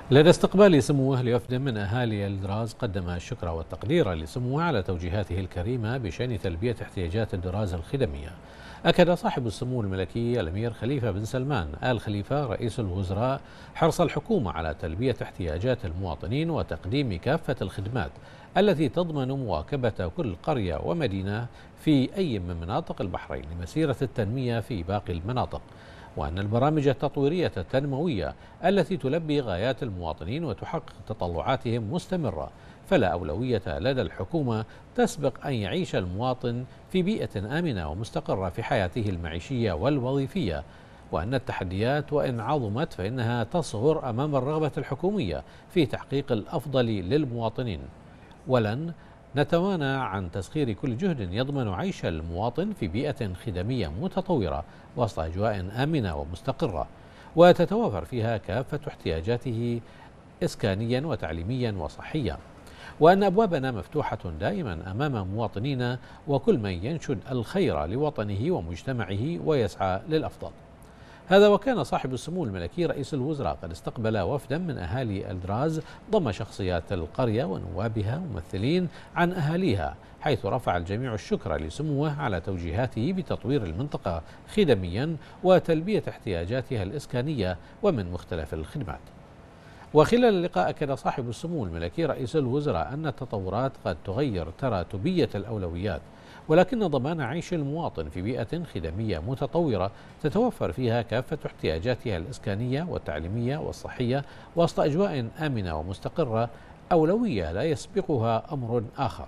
لدى استقبال سموه لوفد من أهالي الدراز، قدم الشكر والتقدير لسموه على توجيهاته الكريمة بشأن تلبية احتياجات الدراز الخدمية. أكد صاحب السمو الملكي الأمير خليفة بن سلمان آل خليفة رئيس الوزراء حرص الحكومة على تلبية احتياجات المواطنين وتقديم كافة الخدمات التي تضمن مواكبة كل قرية ومدينة في أي من مناطق البحرين لمسيرة التنمية في باقي المناطق، وأن البرامج التطويرية التنموية التي تلبي غايات المواطنين وتحقق تطلعاتهم مستمرة، فلا أولوية لدى الحكومة تسبق أن يعيش المواطن في بيئة آمنة ومستقرة في حياته المعيشية والوظيفية، وأن التحديات وإن عظمت فإنها تصغر أمام الرغبة الحكومية في تحقيق الأفضل للمواطنين، ولن نتوانى عن تسخير كل جهد يضمن عيش المواطن في بيئة خدمية متطورة وسط أجواء آمنة ومستقرة وتتوافر فيها كافة احتياجاته إسكانيا وتعليميا وصحيا، وأن أبوابنا مفتوحة دائما أمام مواطنينا وكل من ينشد الخير لوطنه ومجتمعه ويسعى للأفضل. هذا وكان صاحب السمو الملكي رئيس الوزراء قد استقبل وفدا من أهالي الدراز ضم شخصيات القرية ونوابها ممثلين عن أهاليها، حيث رفع الجميع الشكر لسموه على توجيهاته بتطوير المنطقة خدميا وتلبية احتياجاتها الإسكانية ومن مختلف الخدمات. وخلال اللقاء أكد صاحب السمو الملكي رئيس الوزراء أن التطورات قد تغير تراتبية الأولويات، ولكن ضمان عيش المواطن في بيئة خدمية متطورة تتوفر فيها كافة احتياجاتها الإسكانية والتعليمية والصحية وسط أجواء آمنة ومستقرة أولوية لا يسبقها أمر آخر.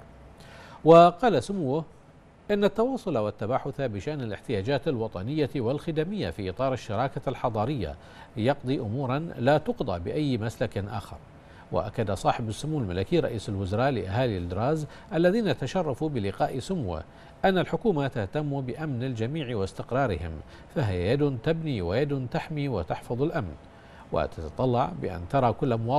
وقال سموه إن التواصل والتباحث بشأن الاحتياجات الوطنية والخدمية في إطار الشراكة الحضارية يقضي أمورا لا تقضى بأي مسلك آخر. وأكد صاحب السمو الملكي رئيس الوزراء لأهالي الدراز الذين تشرفوا بلقاء سموه أن الحكومة تهتم بأمن الجميع واستقرارهم، فهي يد تبني ويد تحمي وتحفظ الأمن، وتتطلع بأن ترى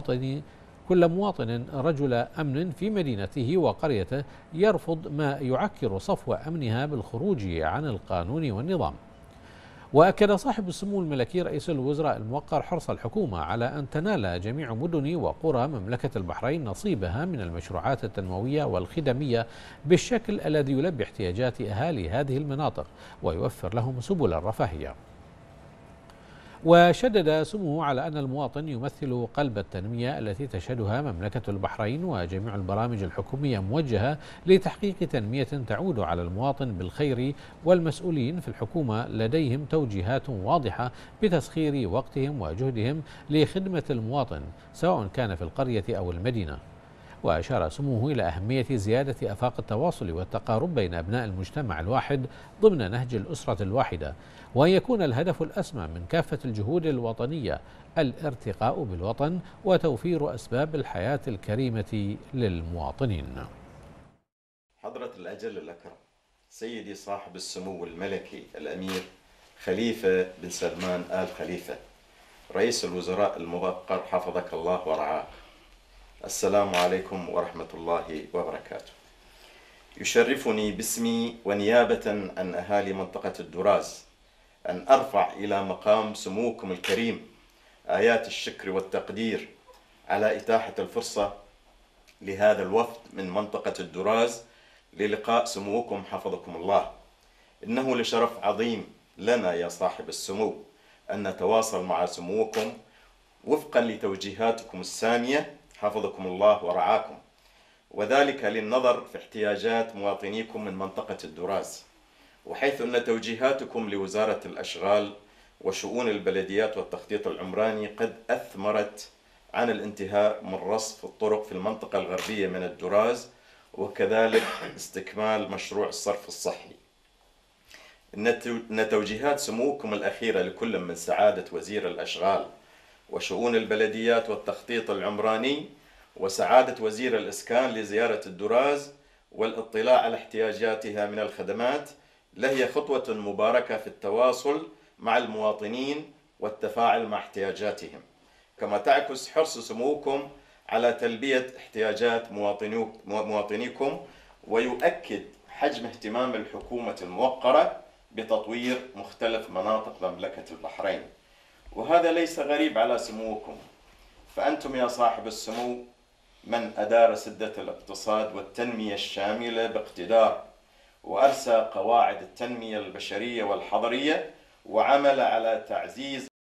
كل مواطن رجل أمن في مدينته وقريته يرفض ما يعكر صفو أمنها بالخروج عن القانون والنظام. وأكد صاحب السمو الملكي رئيس الوزراء الموقر حرص الحكومة على أن تنال جميع مدن وقرى مملكة البحرين نصيبها من المشروعات التنموية والخدمية بالشكل الذي يلبي احتياجات أهالي هذه المناطق ويوفر لهم سبل الرفاهية. وشدد سموه على أن المواطن يمثل قلب التنمية التي تشهدها مملكة البحرين، وجميع البرامج الحكومية موجهة لتحقيق تنمية تعود على المواطن بالخير، والمسؤولين في الحكومة لديهم توجيهات واضحة بتسخير وقتهم وجهدهم لخدمة المواطن سواء كان في القرية أو المدينة. وأشار سموه إلى أهمية زيادة آفاق التواصل والتقارب بين أبناء المجتمع الواحد ضمن نهج الأسرة الواحدة، وأن يكون الهدف الأسمى من كافة الجهود الوطنية الارتقاء بالوطن وتوفير أسباب الحياة الكريمة للمواطنين. حضرة الأجل الأكرم سيدي صاحب السمو الملكي الأمير خليفة بن سلمان آل خليفة رئيس الوزراء الموقر حفظك الله ورعاك، السلام عليكم ورحمة الله وبركاته. يشرفني باسمي ونيابة عن أهالي منطقة الدراز أن أرفع إلى مقام سموكم الكريم آيات الشكر والتقدير على إتاحة الفرصة لهذا الوفد من منطقة الدراز للقاء سموكم حفظكم الله. إنه لشرف عظيم لنا يا صاحب السمو أن نتواصل مع سموكم وفقا لتوجيهاتكم السامية حفظكم الله ورعاكم، وذلك للنظر في احتياجات مواطنيكم من منطقة الدراز، وحيث أن توجيهاتكم لوزارة الأشغال وشؤون البلديات والتخطيط العمراني قد أثمرت عن الانتهاء من رصف الطرق في المنطقة الغربية من الدراز، وكذلك استكمال مشروع الصرف الصحي. إن توجيهات سموكم الأخيرة لكل من سعادة وزير الأشغال وشؤون البلديات والتخطيط العمراني وسعادة وزير الإسكان لزيارة الدراز والاطلاع على احتياجاتها من الخدمات لهي خطوة مباركة في التواصل مع المواطنين والتفاعل مع احتياجاتهم، كما تعكس حرص سموكم على تلبية احتياجات مواطنيكم، ويؤكد حجم اهتمام الحكومة الموقرة بتطوير مختلف مناطق مملكة البحرين. وهذا ليس غريب على سموكم، فأنتم يا صاحب السمو من أدار سدة الاقتصاد والتنمية الشاملة باقتدار، وأرسى قواعد التنمية البشرية والحضرية، وعمل على تعزيز